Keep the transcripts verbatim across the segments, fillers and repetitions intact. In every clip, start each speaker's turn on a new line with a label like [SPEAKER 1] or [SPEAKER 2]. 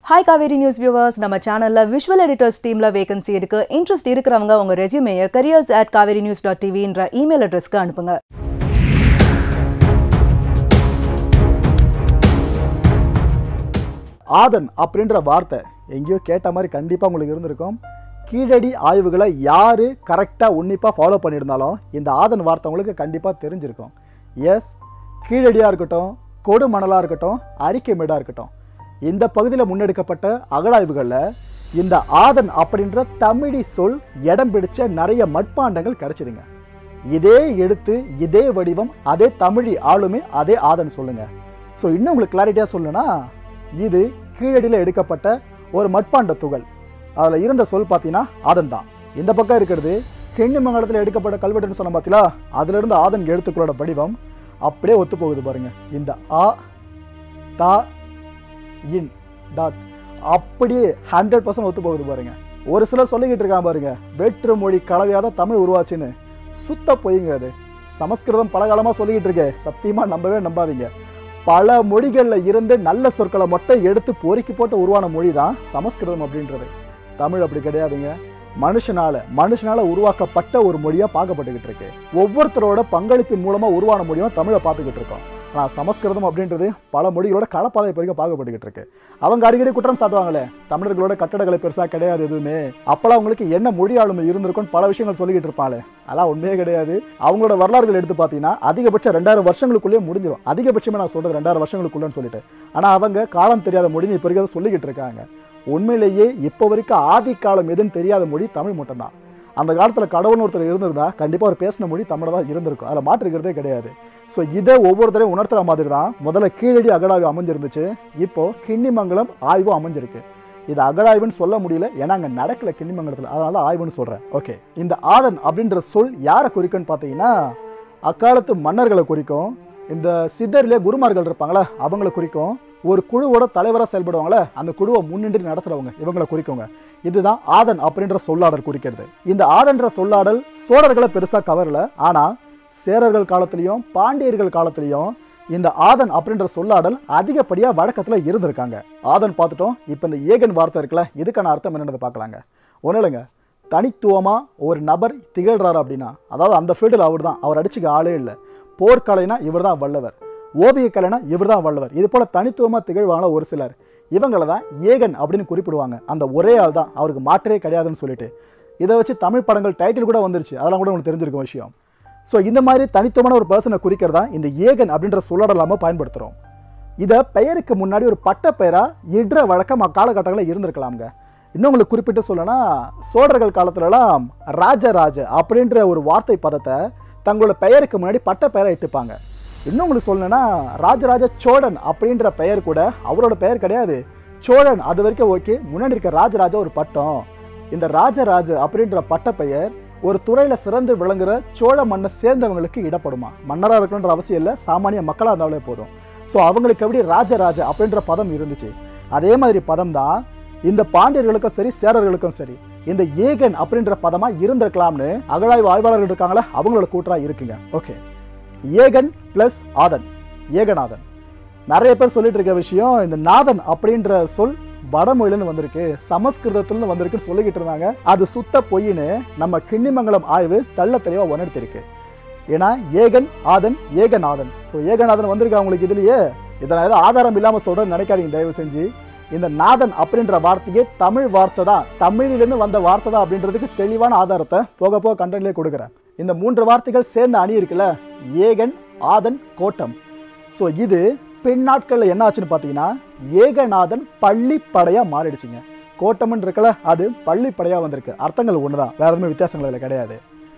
[SPEAKER 1] Hi Cauvery News viewers, நம்ம சேனல்ல visual editors teamல vacancy இருக்கு. interest இருக்கிறவங்க உங்க resume-ய careers at cauvery news dot t v என்ற email address-க்கு அனுப்புங்க.
[SPEAKER 2] ஆதன் அப்படின்ற வார்த்தை எங்கேயோ கேட்ட மாதிரி கண்டிப்பா உங்களுக்கு இருந்திருக்கும். கீழடி ஆய்வுகளை யாரு கரெக்டா உன்னிப்பா ஃபாலோ பண்ணியிருந்தாலும் இந்த ஆதன் வார்த்தை உங்களுக்கு கண்டிப்பா தெரிஞ்சிருக்கும். எஸ், கீழடியா இருக்கட்டும், கொடு மணலா இருக்கட்டும், அறிக்கை மேடா இருக்கட்டும், இந்த பகுதியில் முன்னெடுக்கப்பட்ட அகழாய்வுகளில் இந்த ஆதன் அப்படின்ற தமிழி சொல் இடம் பிடிச்ச நிறைய மட்பாண்டங்கள் கிடைச்சிதுங்க. இதே எடுத்து இதே வடிவம் அதே தமிழி ஆளுமே அதே ஆதன் சொல்லுங்க. ஸோ இன்னும் உங்களுக்கு கிளாரிட்டியாக சொல்லணும்னா, இது கீழடியில் எடுக்கப்பட்ட ஒரு மட்பாண்ட துகள். அதில் இருந்த சொல் பார்த்தீங்கன்னா ஆதன் தான். இந்த பக்கம் இருக்கிறது கிண்ணிமங்கலத்தில் எடுக்கப்பட்ட கல்வெட்டுன்னு சொன்ன பார்த்தீங்களா, அதிலிருந்து ஆதன் எழுத்துக்களோட வடிவம் அப்படியே ஒத்து போகுது பாருங்க. இந்த ஆ தா இன் டாட் அப்படியே ஹண்ட்ரட் பர்சன்ட் ஒத்து போகுது பாருங்க. ஒரு சிலர் சொல்லிக்கிட்டு இருக்கான் பாருங்க, வேற்று மொழி கலவையாக தமிழ் உருவாச்சுன்னு. சுத்த பொய்ங்க. அது சமஸ்கிருதம் பல காலமாக சொல்லிக்கிட்டு இருக்கேன், சத்தியமா நம்பவே நம்பாதீங்க. பல மொழிகளில் இருந்து நல்ல சொற்களை மட்டும் எடுத்து பொறுக்கி போட்டு உருவான மொழி தான் சமஸ்கிருதம் அப்படின்றது. தமிழ் அப்படி கிடையாதுங்க. மனுஷனால மனுஷனால உருவாக்கப்பட்ட ஒரு மொழியா பார்க்கப்பட்டுக்கிட்டு இருக்கு. ஒவ்வொருத்தரோட பங்களிப்பின் மூலமா உருவான மொழியும் தமிழை பார்த்துக்கிட்டு இருக்கோம். ஆனால் சமஸ்கிருதம் அப்படின்றது பல மொழிகளோட கலப்பாதை பெருக்க பார்க்கப்பட்டுக்கிட்டு இருக்கு. அவங்க அடிக்கடி குற்றம் சாட்டுவாங்களே, தமிழர்களோட கட்டடங்களை பெருசா கிடையாது எதுவுமே, அப்பெல்லாம் அவங்களுக்கு என்ன மொழி ஆளுமை இருந்திருக்கும் பல விஷயங்கள் சொல்லிக்கிட்டு இருப்பாங்களே. அதெல்லாம் உண்மையே கிடையாது. அவங்களோட வரலாறுகள் எடுத்து பார்த்தீங்கன்னா அதிகபட்சம் ரெண்டாயிரம் வருஷங்களுக்குள்ளேயே முடிஞ்சிடும். அதிகபட்சமே நான் சொல்றது ரெண்டாயிரம் வருஷங்களுக்குள்ளன்னு சொல்லிட்டு. ஆனால் அவங்க காலம் தெரியாத மொழின்னு இப்போ இருக்கிறத சொல்லிக்கிட்டு இருக்காங்க. உண்மையிலேயே இப்போ வரைக்கும் ஆதி காலம் எதுன்னு தெரியாத மொழி தமிழ் மட்டும்தான். அந்த காலத்தில் கடவுள்னு ஒருத்தர் இருந்திருந்தா கண்டிப்பாக ஒரு பேசின மொழி தமிழ் தான் இருந்திருக்கும். அதில் மாற்றிருக்கிறதே கிடையாது. ஸோ இதை ஒவ்வொருத்தரையும் உணர்த்துற மாதிரி தான் முதல்ல கீழடி அகழாய்வு அமைஞ்சிருந்துச்சு. இப்போ கிண்ணிமங்கலம் ஆய்வும் அமைஞ்சிருக்கு. இது அகழாய்வுன்னு சொல்ல முடியல, ஏன்னா அங்கே நடக்கல கிண்ணிமங்கலத்தில், அதனால தான் ஆய்வுன்னு சொல்கிறேன். ஓகே, இந்த ஆதன் அப்படின்ற சொல் யாரை குறிக்கும்னு பார்த்தீங்கன்னா, அக்காலத்து மன்னர்களை குறிக்கும். இந்த சித்தர்லேயே குருமார்கள் இருப்பாங்களே அவங்களை குறிக்கும். ஒரு குழுவோட தலைவராக செயல்படுவாங்களே அந்த குழுவை முன்னின்று நடத்துறவங்க இவங்களை குறிக்குங்க. இதுதான் ஆதன் அப்படின்ற சொல்லாடல் குறிக்கிறது. இந்த ஆதன்ற சொல்லாடல் சோழர்களை பெருசா கவரல. ஆனா சேரர்கள் காலத்திலையும் பாண்டியர்கள் காலத்திலையும் இந்த ஆதன் அப்படின்ற சொல்லாடல் அதிகப்படியா வழக்கத்துல இருந்திருக்காங்க. ஆதன் பார்த்துட்டோம். இப்ப இந்த ஏகன் வார்த்தை இருக்குல்ல, இதுக்கான அர்த்தம் என்னன்னு பார்க்கலாங்க. ஒன்றும் இல்லைங்க, தனித்துவமா ஒரு நபர் திகழ்றாரு அப்படின்னா, அதாவது அந்த ஃபீல்டில் அவர் தான், அவர் அடிச்சுக்க ஆளே இல்லை. போர்க்கலைனா இவர் தான் வல்லவர், ஓவிய கலைனா இவர் தான் வல்லவர். இது போல தனித்துவமாக திகழ்வாங்களா ஒரு சிலர், இவங்களை தான் ஏகன் அப்படின்னு குறிப்பிடுவாங்க. அந்த ஒரே ஆள் தான், அவருக்கு மாற்றே கிடையாதுன்னு சொல்லிட்டு. இதை வச்சு தமிழ் படங்கள் டைட்டில் கூட வந்துருச்சு, அதெல்லாம் கூட உங்களுக்கு தெரிஞ்சிருக்கும் விஷயம். ஸோ இந்த மாதிரி தனித்துவமான ஒரு பர்சனை குறிக்கிறதா இந்த ஏகன் அப்படின்ற சொல்லடல் நம்ம பயன்படுத்துகிறோம். இதை பெயருக்கு முன்னாடி ஒரு பட்ட பெயராக இடுற வழக்கம் அக்காலகட்டங்களில் இருந்திருக்கலாம்ங்க. இன்னும் உங்களுக்கு குறிப்பிட்டு சொல்லணும்னா, சோழர்கள் காலத்துலலாம் ராஜராஜ அப்படின்ற ஒரு வார்த்தை பதத்தை தங்களோட பெயருக்கு முன்னாடி பட்ட பெயரை இட்டுப்பாங்க. இன்னும் உங்களுக்கு சொல்லணும்னா, ராஜராஜ சோழன் அப்படின்ற பெயர் கூட அவரோட பெயர் கிடையாது, சோழன் அது வரைக்கும் ஓகே, முன்னாடி இருக்க ராஜராஜ ஒரு பட்டம். இந்த ராஜராஜ அப்படின்ற பட்ட பெயர் ஒரு துறையில சிறந்து விளங்குற சோழ மண்ணை சேர்ந்தவங்களுக்கு இடப்படுமா. மன்னராக இருக்கணுன்ற அவசியம் இல்லை, சாமானிய மக்களாக இருந்தாலே போதும். ஸோ அவங்களுக்கு எப்படி ராஜராஜ அப்படின்ற பதம் இருந்துச்சு, அதே மாதிரி பதம் தான் இந்த பாண்டியர்களுக்கும் சரி சேரர்களுக்கும் சரி இந்த ஏகன் அப்படின்ற பதமா இருந்திருக்கலாம்னு அகழாய்வு ஆய்வாளர்கள் இருக்காங்களா அவங்களோட கூற்றா இருக்குங்க. ஓகே, ஏகன் பிளஸ் ஆதன், ஏகநாதன். நிறைய பேர் சொல்லிட்டு இருக்க விஷயம், இந்த நாதன் அப்படின்ற சொல் வடமொழியிலிருந்து வந்திருக்கு, சமஸ்கிருதத்திலிருந்து வந்திருக்குன்னு சொல்லிக்கிட்டு இருந்தாங்க. அது சுத்த பொய்ன்னு நம்ம கிண்ணிமங்கலம் ஆய்வு தள்ள தெளிவா உணர்த்திருக்கு. ஏன்னா ஏகன் ஆதன் ஏகநாதன். ஸோ ஏகநாதன் வந்திருக்கு அவங்களுக்கு இதுலயே. இதனால் ஏதோ ஆதாரம் இல்லாம சொல்றேன்னு நினைக்காதீங்க தயவு செஞ்சு. இந்த நாதன் அப்படின்ற வார்த்தையே தமிழ் வார்த்தை தான், தமிழிலிருந்து வந்த வார்த்தை தான் அப்படின்றதுக்கு தெளிவான ஆதாரத்தை போக போக கண்டென்ட்லேயே கொடுக்குறேன். இந்த மூன்று வார்த்தைகள் சேர்ந்த அணி இருக்குல்ல, ஏகன் ஆதன் கோட்டம். ஸோ இது பின் நாட்களில் என்ன ஆச்சுன்னு பார்த்தீங்கன்னா, ஏகநாதன் பள்ளிப்படையா மாறிடுச்சுங்க. கோட்டம்னு இருக்கல, அது பள்ளிப்படையா வந்திருக்கு. அர்த்தங்கள் ஒன்று தான், வேற எதுவுமே வித்தியாசங்கள் அதில் கிடையாது.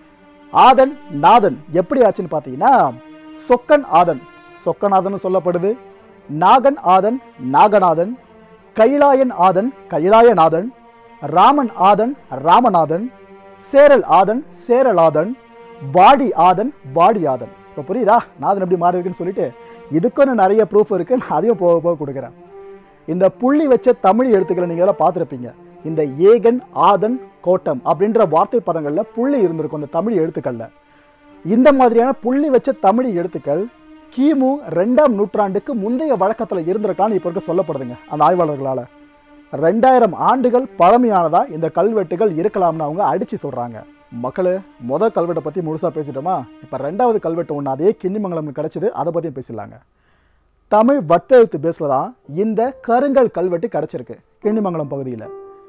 [SPEAKER 2] ஆதன் நாதன் எப்படி ஆச்சுன்னு பார்த்தீங்கன்னா, சொக்கன் ஆதன் சொக்கநாதன் சொல்லப்படுது, நாகன் ஆதன் நாகநாதன், கைலாயன் ஆதன் கைலாயநாதன், ராமன் ஆதன் ராமநாதன், சேரல் ஆதன் சேரலாதன், வாடி ஆதன் வாடி ஆதன். இப்போ புரியுதா நாதன் எப்படி மாறி இருக்குன்னு சொல்லிட்டு. இதுக்குன்னு நிறைய ப்ரூஃப் இருக்கு, நான் அதையும் போக போக கொடுக்குறேன். இந்த புள்ளி வச்ச தமிழ் எழுத்துக்களை நீங்க எல்லாம் பார்த்துருப்பீங்க. இந்த ஏகன் ஆதன் கோட்டம் அப்படின்ற வார்த்தை பதங்கள்ல புள்ளி இருந்திருக்கும் இந்த தமிழ் எழுத்துக்கள்ல. இந்த மாதிரியான புள்ளி வச்ச தமிழ் எழுத்துக்கள் கிமு ரெண்டாம் நூற்றாண்டுக்கு முந்தைய வழக்கத்தில் இருந்திருக்கான்னு இப்போ இருக்க சொல்லப்படுதுங்க அந்த ஆய்வாளர்களால். ரெண்டாயிரம் ஆண்டுகள் பழமையானதா இந்த கல்வெட்டுகள் இருக்கலாம்னு அவங்க அடிச்சு சொல்றாங்க. மக்களே, முதல் கல்வெட்டை பற்றி முழுசாக பேசிட்டோமா? இப்போ ரெண்டாவது கல்வெட்டு ஒன்று அதே கிண்ணிமங்கலம் கிடைச்சது, அதை பற்றியும் பேசிடலாங்க. தமிழ் வட்டெழுத்து பேஸில் தான் இந்த கருங்கல் கல்வெட்டு கிடச்சிருக்கு கிண்ணிமங்கலம் பகுதியில்.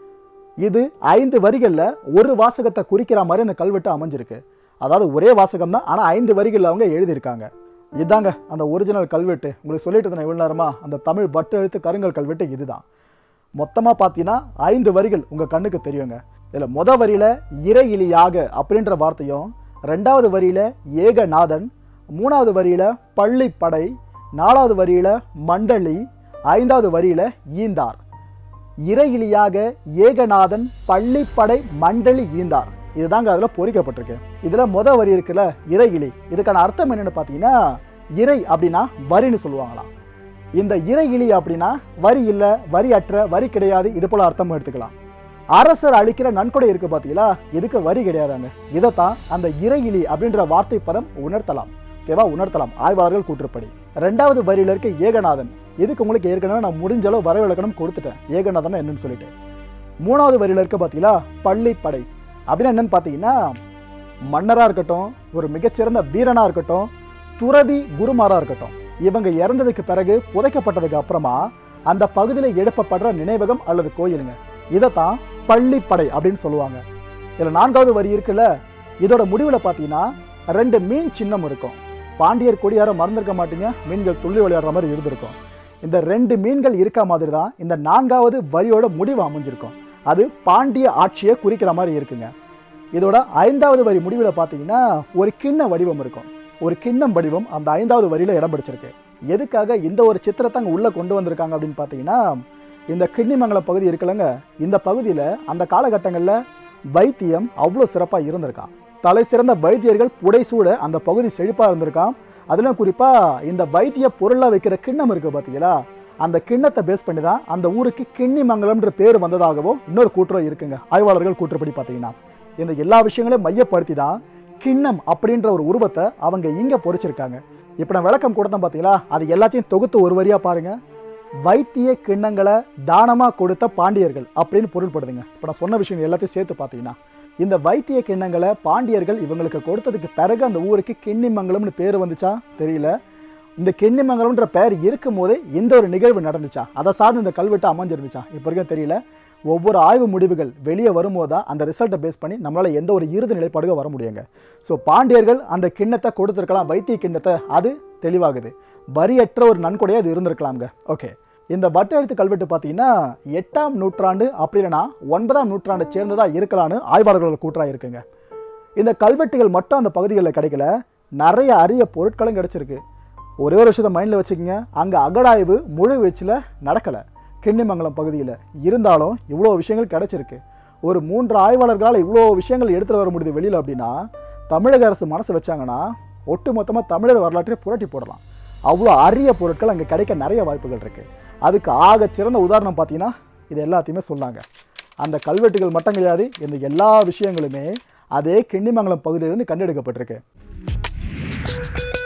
[SPEAKER 2] இது ஐந்து வரிகளில் ஒரு வாசகத்தை குறிக்கிற மாதிரி இந்த கல்வெட்டு அமைஞ்சிருக்கு. அதாவது ஒரே வாசகம் தான், ஆனால் ஐந்து வரிகளில் அவங்க எழுதியிருக்காங்க. இதாங்க அந்த ஒரிஜினல் கல்வெட்டு. உங்களுக்கு சொல்லிட்டு இருந்தேன் இவ்வளோ நேரமா, அந்த தமிழ் வட்டெழுத்து கருங்கல் கல்வெட்டு இதுதான். மொத்தமாக பார்த்தீங்கன்னா ஐந்து வரிகள் உங்கள் கண்ணுக்கு தெரியுங்க. இதில் மொதல் வரியில் இறை இலியாக அப்படின்ற வார்த்தையும், ரெண்டாவது வரியில் ஏகநாதன், மூணாவது வரியில் பள்ளிப்படை, நாலாவது வரியில் மண்டலி, ஐந்தாவது வரியில் ஈந்தார். இறை இலியாக ஏகநாதன் பள்ளிப்படை மண்டலி ஈந்தார், இதுதாங்க அதில் பொறிக்கப்பட்டிருக்கு. இதில் மொதல் வரி இருக்குல்ல இறை இலி, இதுக்கான அர்த்தம் என்னென்னு பார்த்தீங்கன்னா, இறை அப்படின்னா வரின்னு சொல்லுவாங்களாம். இந்த இறை இலி அப்படின்னா வரி இல்லை, வரி அற்ற, வரி கிடையாது, இது போல அர்த்தமும் எடுத்துக்கலாம். அரசர் அளிக்கிற நன்கொடை இருக்கு பார்த்தீங்களா, இதுக்கு வரி கிடையாதாங்க. இதைத்தான் அந்த இறை இலி அப்படின்ற வார்த்தை பதம் உணர்த்தலாம். ஓகேவா, உணர்த்தலாம் ஆய்வாளர்கள் கூற்றுப்படி. ரெண்டாவது வரியில இருக்க ஏகநாதன், இதுக்கு உங்களுக்கு ஏற்கனவே நான் முடிஞ்ச அளவு வரவிலக்கணம் கொடுத்துட்டேன் ஏகநாதன் என்னன்னு சொல்லிட்டு. மூணாவது வரியில இருக்க பார்த்தீங்களா பள்ளிப்படை அப்படின்னா என்னன்னு பார்த்தீங்கன்னா, மன்னராக இருக்கட்டும், ஒரு மிகச்சிறந்த வீரனாக இருக்கட்டும், துறவி குருமாராக இருக்கட்டும், இவங்க இறந்ததுக்கு பிறகு புதைக்கப்பட்டதுக்கு அப்புறமா அந்த பகுதியில் எழுப்பப்படுற நினைவகம் அல்லது கோயிலுங்க, இதைத்தான் பள்ளிப்படை அப்படின்னு சொல்லுவாங்க. இதில் நான்காவது வரி இருக்குல்ல, இதோட முடிவில் பார்த்தீங்கன்னா ரெண்டு மீன் சின்னம் இருக்கும். பாண்டியர் கொடியார மறந்துருக்க மாட்டீங்க, மீன்கள் துள்ளி விளையாடுற மாதிரி இருந்திருக்கும். இந்த ரெண்டு மீன்கள் இருக்க மாதிரி தான் இந்த நான்காவது வரியோட முடிவு அமைஞ்சிருக்கும். அது பாண்டிய ஆட்சியை குறிக்கிற மாதிரி இருக்குங்க. இதோட ஐந்தாவது வரி முடிவில் பார்த்தீங்கன்னா ஒரு கிண்ண வடிவம் இருக்கும். ஒரு கிண்ணம் வடிவம் அந்த ஐந்தாவது வரியில் இடம் பிடிச்சிருக்கு. எதுக்காக இந்த ஒரு சித்திரத்தை அங்கே உள்ளே கொண்டு வந்திருக்காங்க அப்படின்னு பார்த்தீங்கன்னா, இந்த கிண்ணிமங்கலம் பகுதி இருக்குல்லங்க, இந்த பகுதியில் அந்த காலகட்டங்களில் வைத்தியம் அவ்வளோ சிறப்பாக இருந்திருக்கான். தலை சிறந்த வைத்தியர்கள் புடைசூட அந்த பகுதி செழிப்பாக இருந்திருக்கான். அதிலும் குறிப்பாக இந்த வைத்திய பொருளாக வைக்கிற கிண்ணம் இருக்குது பார்த்தீங்களா, அந்த கிண்ணத்தை பேஸ் பண்ணி தான் அந்த ஊருக்கு கிண்ணிமங்கலம்ன்ற பேர் வந்ததாகவும் இன்னொரு கூற்றம் இருக்குங்க ஆய்வாளர்கள் கூற்றுப்படி. பார்த்தீங்கன்னா இந்த எல்லா விஷயங்களையும் மையப்படுத்தி தான் கிண்ணம் அப்படின்ற ஒரு உருவத்தை அவங்க இங்கே பொறிச்சிருக்காங்க. இப்போ நான் விளக்கம் கொடுத்தேன் பார்த்தீங்களா, அது எல்லாத்தையும் தொகுத்து ஒரு வரியாக பாருங்கள். வைத்திய கிண்ணங்களை தானமாக கொடுத்த பாண்டியர்கள் அப்படின்னு பொருள்படுதுங்க. இப்போ நான் சொன்ன விஷயம் எல்லாத்தையும் சேர்த்து பார்த்தீங்கன்னா, இந்த வைத்திய கிண்ணங்களை பாண்டியர்கள் இவங்களுக்கு கொடுத்ததுக்கு பிறகு அந்த ஊருக்கு கிண்ணிமங்கலம்னு பேர் வந்துச்சா தெரியல. இந்த கிண்ணிமங்கலம்ன்ற பேர் இருக்கும் போதே இந்த ஒரு நிகழ்வு நடந்துச்சா, அதை சார்ந்து இந்த கல்வெட்டு அமைஞ்சிருந்துச்சா இப்போ வரைக்கும் தெரியல. ஒவ்வொரு ஆய்வு முடிவுகள் வெளியே வரும்போது தான் அந்த ரிசல்ட்டை பேஸ் பண்ணி நம்மளால் எந்த ஒரு இறுதி நிலைப்பாடுக வர முடியுங்க. ஸோ பாண்டியர்கள் அந்த கிண்ணத்தை கொடுத்துருக்கலாம், வைத்திய கிண்ணத்தை, அது தெளிவாகுது. வரியற்ற ஒரு நன்கொடையாக அது இருந்திருக்கலாம்ங்க. ஓகே, இந்த வட்டெழுத்து கல்வெட்டு பார்த்தீங்கன்னா எட்டாம் நூற்றாண்டு அப்படி இல்லைனா ஒன்பதாம் நூற்றாண்டை சேர்ந்ததாக இருக்கலான்னு ஆய்வாளர்கள் கூற்றாக இருக்குங்க. இந்த கல்வெட்டுகள் மட்டும் அந்த பகுதிகளில் கிடைக்கல, நிறைய அரிய பொருட்களும் கிடைச்சிருக்கு. ஒரே ஒரு விஷயத்தை மைண்டில் வச்சுக்கோங்க, அங்கே அகடாய்வு முழு வீச்சில் நடக்கலை கிண்ணிமங்கலம் பகுதியில். இருந்தாலும் இவ்வளோ விஷயங்கள் கிடைச்சிருக்கு. ஒரு மூன்று ஆய்வாளர்களால் இவ்வளோ விஷயங்கள் எடுத்துகிட்டு வர முடியுது வெளியில் அப்படின்னா, தமிழக அரசு மனசு வச்சாங்கன்னா ஒட்டு மொத்தமாக தமிழர் வரலாற்றை புரட்டி போடலாம். அவ்வளோ அரிய பொருட்கள் அங்கே கிடைக்க நிறைய வாய்ப்புகள் இருக்குது. அதுக்கு ஆக சிறந்த உதாரணம் பார்த்தீங்கன்னா இது எல்லாத்தையுமே சொன்னாங்க. அந்த கல்வெட்டுகள் மட்டும் கிடையாது, இந்த எல்லா விஷயங்களுமே அதே கிண்ணிமங்கலம் பகுதியிலிருந்து கண்டெடுக்கப்பட்டிருக்கு.